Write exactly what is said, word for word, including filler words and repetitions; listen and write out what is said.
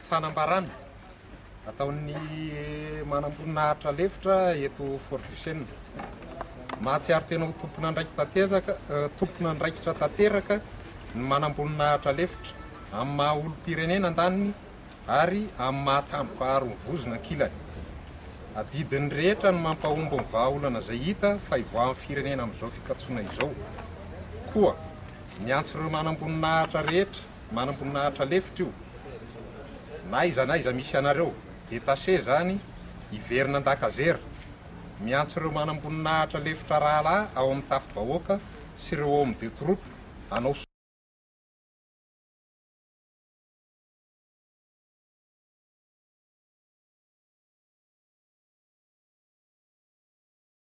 fanambarana ataon'ny manam-boninahitra lefitra eto Fort-du-Chêne. Mahatsiaro tena ho tompona ndraiky tanteraka tompona ndraikitra tanteraka ny manam-boninahitra lefitra amin'ny maha olom-pirenena andaniny ary amin'ny mahatampoka ny vozona ankilany. Adidiny rehetra ny mampahomby ny vahaolana izay hita fa ivoahan'ny firenena amin'izao fikatsoana izao. Koa miantso ireo manam-boninahitra rehetra, manam-boninahitra lefitra io, na iza na iza misy anareo, détaché zany iverina an-dakazera. Miantso ireo manam-boninahitra lefitra rahalahy ao amin'ny tafibahoaka sy ireo homme de troupe hanao